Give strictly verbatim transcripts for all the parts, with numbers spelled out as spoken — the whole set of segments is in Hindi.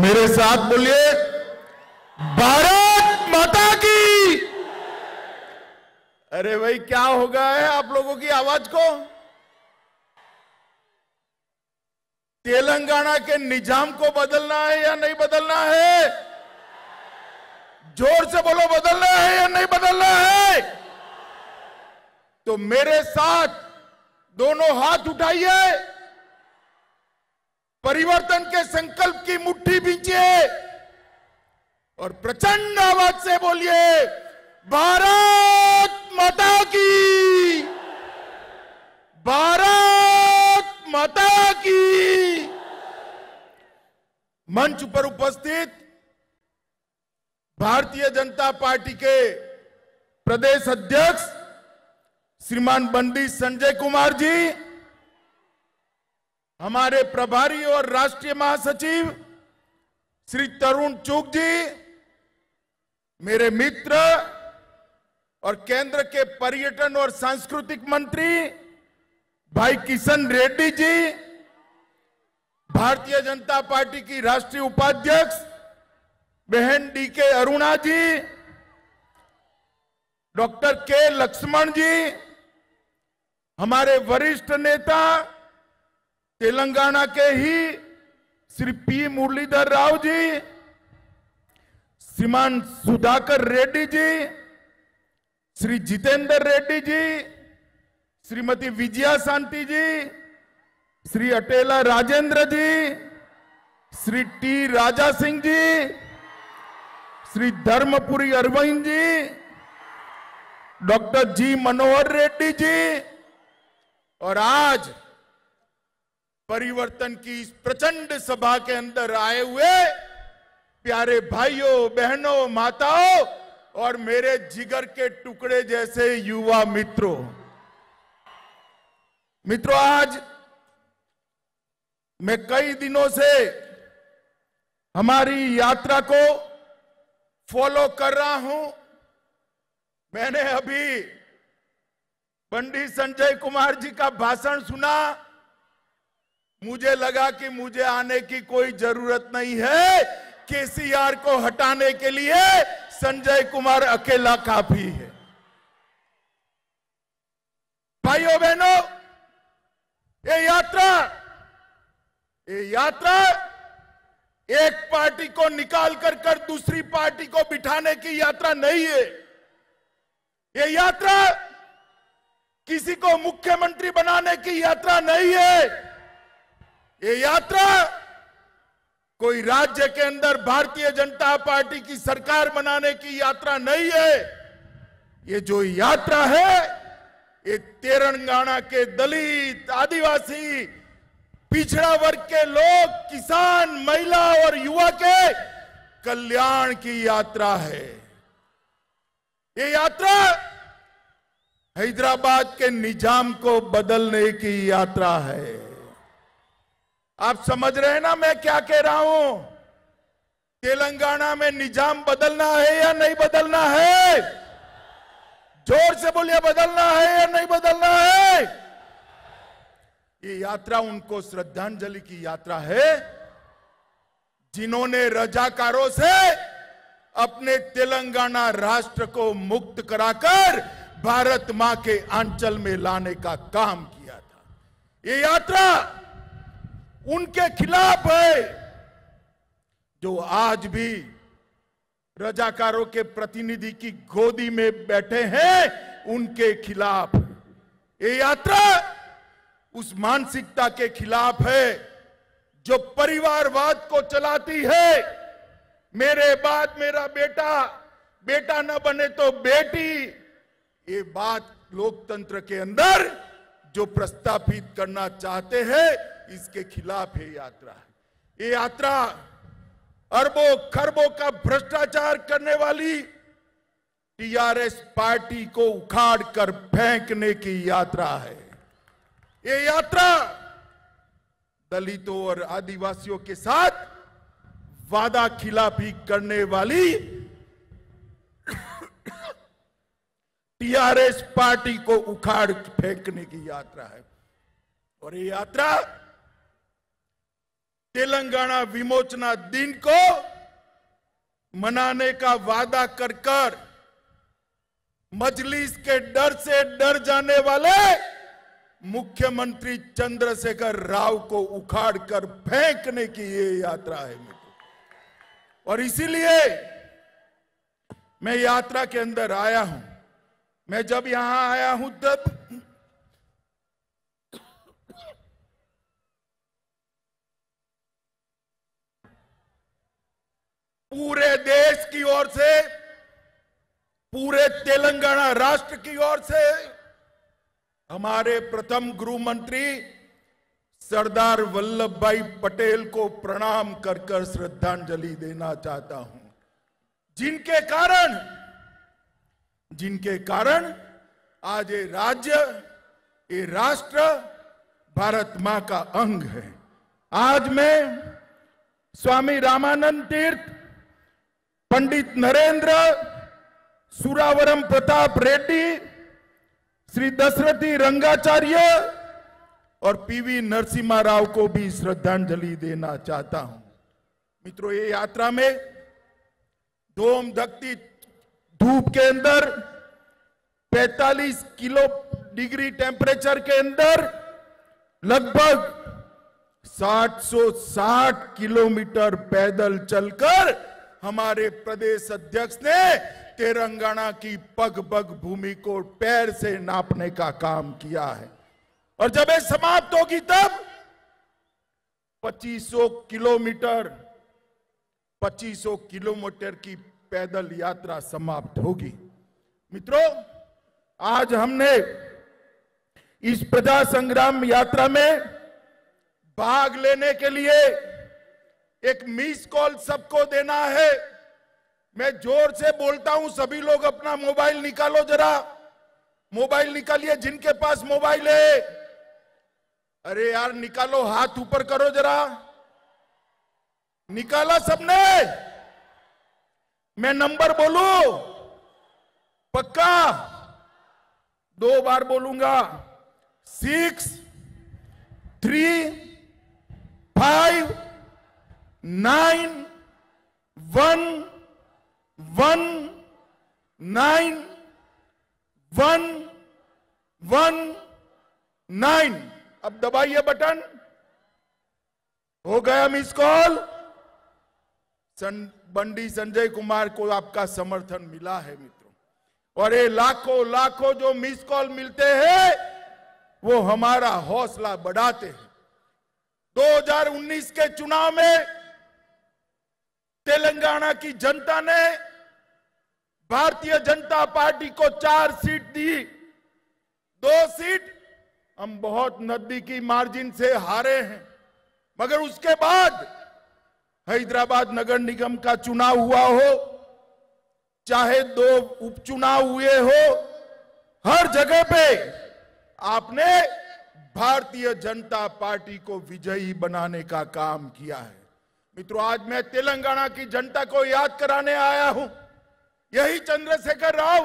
मेरे साथ बोलिए, भारत माता की। अरे भाई, क्या हो गया है आप लोगों की आवाज को? तेलंगाना के निजाम को बदलना है या नहीं बदलना है? जोर से बोलो, बदलना है या नहीं बदलना है? तो मेरे साथ दोनों हाथ उठाइए, परिवर्तन के संकल्प की मुट्ठी बींचिए और प्रचंड आवाज से बोलिए, भारत माता की, भारत माता की। मंच पर उपस्थित भारतीय जनता पार्टी के प्रदेश अध्यक्ष श्रीमान बंडी संजय कुमार जी, हमारे प्रभारी और राष्ट्रीय महासचिव श्री तरुण चुग जी, मेरे मित्र और केंद्र के पर्यटन और सांस्कृतिक मंत्री भाई किशन रेड्डी जी, भारतीय जनता पार्टी की राष्ट्रीय उपाध्यक्ष बहन डी के अरुणा जी, डॉक्टर के लक्ष्मण जी, हमारे वरिष्ठ नेता तेलंगाना के ही Shri P Muralidhar Rao ji, Shriman Sudhakar Reddy ji, Shri Jitendra Reddy ji, Shrimati Vijaya Shanti ji, Shri Etela Rajender ji, Shri T Raja Singh ji, Shri Dharmapuri Arvind ji, doctor G Manohar Reddy ji, और आज परिवर्तन की इस प्रचंड सभा के अंदर आए हुए प्यारे भाइयों, बहनों, माताओं और मेरे जिगर के टुकड़े जैसे युवा मित्रों। मित्रों, आज मैं कई दिनों से हमारी यात्रा को फॉलो कर रहा हूं। मैंने अभी बंडी संजय कुमार जी का भाषण सुना, मुझे लगा कि मुझे आने की कोई जरूरत नहीं है, केसीआर को हटाने के लिए संजय कुमार अकेला काफी है। भाइयों बहनों, ये यात्रा ये यात्रा एक पार्टी को निकाल कर कर दूसरी पार्टी को बिठाने की यात्रा नहीं है। ये यात्रा किसी को मुख्यमंत्री बनाने की यात्रा नहीं है। ये यात्रा कोई राज्य के अंदर भारतीय जनता पार्टी की सरकार बनाने की यात्रा नहीं है। ये जो यात्रा है, ये तेलंगाना के दलित, आदिवासी, पिछड़ा वर्ग के लोग, किसान, महिला और युवा के कल्याण की यात्रा है। ये यात्रा हैदराबाद के निजाम को बदलने की यात्रा है। आप समझ रहे हैं ना मैं क्या कह रहा हूं? तेलंगाना में निजाम बदलना है या नहीं बदलना है? जोर से बोलिए, बदलना है या नहीं बदलना है? ये यात्रा उनको श्रद्धांजलि की यात्रा है जिन्होंने रजाकारों से अपने तेलंगाना राष्ट्र को मुक्त कराकर भारत मां के आंचल में लाने का काम किया था। ये यात्रा उनके खिलाफ है जो आज भी रजाकारों के प्रतिनिधि की गोदी में बैठे हैं, उनके खिलाफ। ये यात्रा उस मानसिकता के खिलाफ है जो परिवारवाद को चलाती है। मेरे बाद मेरा बेटा, बेटा न बने तो बेटी, ये बात लोकतंत्र के अंदर जो प्रस्तावित करना चाहते हैं, इसके खिलाफ है यात्रा। ये यात्रा अरबों खरबों का भ्रष्टाचार करने वाली टीआरएस पार्टी को उखाड़ कर फेंकने की यात्रा है। ये यात्रा दलितों और आदिवासियों के साथ वादा खिलाफी करने वाली टीआरएस पार्टी को उखाड़ फेंकने की यात्रा है। और ये यात्रा तेलंगाना विमोचना दिन को मनाने का वादा कर कर मजलिस के डर से डर जाने वाले मुख्यमंत्री चंद्रशेखर राव को उखाड़ कर फेंकने की ये यात्रा है मित्रों। और इसीलिए मैं यात्रा के अंदर आया हूं। मैं जब यहां आया हूं तब पूरे देश की ओर से, पूरे तेलंगाना राष्ट्र की ओर से हमारे प्रथम गृह मंत्री सरदार वल्लभ भाई पटेल को प्रणाम कर कर श्रद्धांजलि देना चाहता हूं, जिनके कारण जिनके कारण आज ये राज्य, ये राष्ट्र भारत मां का अंग है। आज मैं स्वामी रामानंद तीर्थ, पंडित नरेंद्र, सुरावरम प्रताप रेड्डी, श्री दशरथी रंगाचार्य और पीवी नरसिम्हा राव को भी श्रद्धांजलि देना चाहता हूं। मित्रों, ये यात्रा में धूम धकती धूप के अंदर पैंतालीस किलो डिग्री टेम्परेचर के अंदर लगभग सात सौ साठ किलोमीटर पैदल चलकर हमारे प्रदेश अध्यक्ष ने तेलंगाना की पग पग भूमि को पैर से नापने का काम किया है। और जब ये समाप्त होगी तब पच्चीस सौ किलोमीटर पच्चीस सौ किलोमीटर की पैदल यात्रा समाप्त होगी। मित्रों, आज हमने इस प्रजा संग्राम यात्रा में भाग लेने के लिए एक मिस कॉल सबको देना है। मैं जोर से बोलता हूं, सभी लोग अपना मोबाइल निकालो, जरा मोबाइल निकालिए जिनके पास मोबाइल है। अरे यार निकालो, हाथ ऊपर करो जरा। निकाला सबने? मैं नंबर बोलूं? पक्का? दो बार बोलूंगा। Six three five nine one one nine one one nine. अब दबाइए बटन। हो गया मिस कॉल। सन, बंडी संजय कुमार को आपका समर्थन मिला है मित्रों, और ये लाखों लाखों जो मिस कॉल मिलते हैं वो हमारा हौसला बढ़ाते हैं। दो हज़ार उन्नीस के चुनाव में तेलंगाना की जनता ने भारतीय जनता पार्टी को चार सीट दी। दो सीट हम बहुत नजदीकी मार्जिन से हारे हैं, मगर उसके बाद हैदराबाद नगर निगम का चुनाव हुआ हो, चाहे दो उपचुनाव हुए हो, हर जगह पे आपने भारतीय जनता पार्टी को विजयी बनाने का काम किया है। मित्रों, आज मैं तेलंगाना की जनता को याद कराने आया हूं। यही चंद्रशेखर राव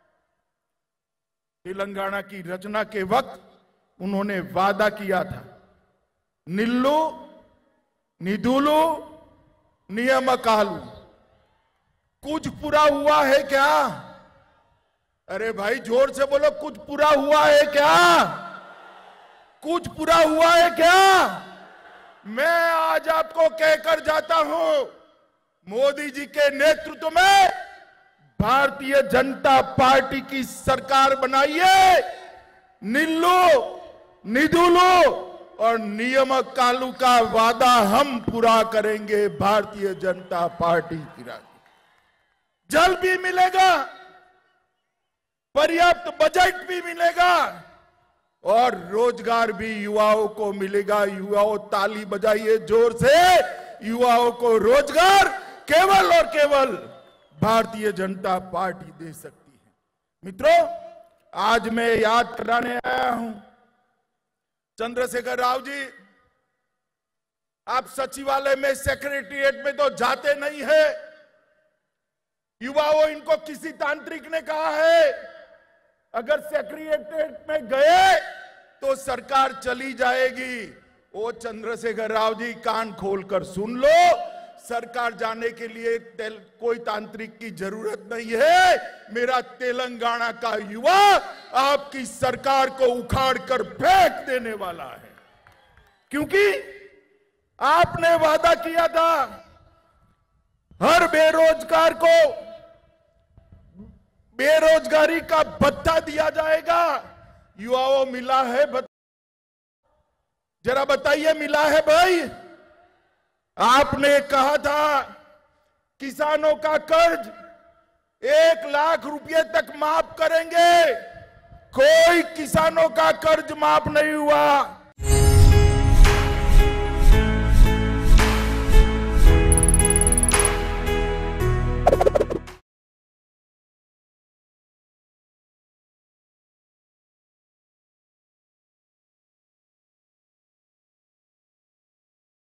तेलंगाना की रचना के वक्त उन्होंने वादा किया था, निल्लू निधुलू नियमकालू। कुछ पूरा हुआ है क्या? अरे भाई जोर से बोलो, कुछ पूरा हुआ है क्या? कुछ पूरा हुआ है क्या? मैं आज आपको कहकर जाता हूं, मोदी जी के नेतृत्व में भारतीय जनता पार्टी की सरकार बनाइए। निल्लू निधुलू और नियामक कालू का वादा हम पूरा करेंगे भारतीय जनता पार्टी की राज। जल भी मिलेगा, पर्याप्त बजट भी मिलेगा और रोजगार भी युवाओं को मिलेगा। युवाओं ताली बजाइए जोर से। युवाओं को रोजगार केवल और केवल भारतीय जनता पार्टी दे सकती है। मित्रों, आज मैं याद कराने आया हूं, चंद्रशेखर राव जी, आप सचिवालय में सेक्रेटरिएट में तो जाते नहीं है। युवाओं, इनको किसी तांत्रिक ने कहा है अगर सेक्रेटरिएट में गए तो सरकार चली जाएगी। ओ चंद्रशेखर राव जी, कान खोलकर सुन लो, सरकार जाने के लिए कोई तांत्रिक की जरूरत नहीं है। मेरा तेलंगाना का युवा आपकी सरकार को उखाड़ कर फेंक देने वाला है, क्योंकि आपने वादा किया था हर बेरोजगार को बेरोजगारी का भत्ता दिया जाएगा। युवाओं, मिला है भत्ता? जरा बताइए, मिला है भाई? आपने कहा था किसानों का कर्ज एक लाख रुपए तक माफ करेंगे, कोई किसानों का कर्ज माफ नहीं हुआ।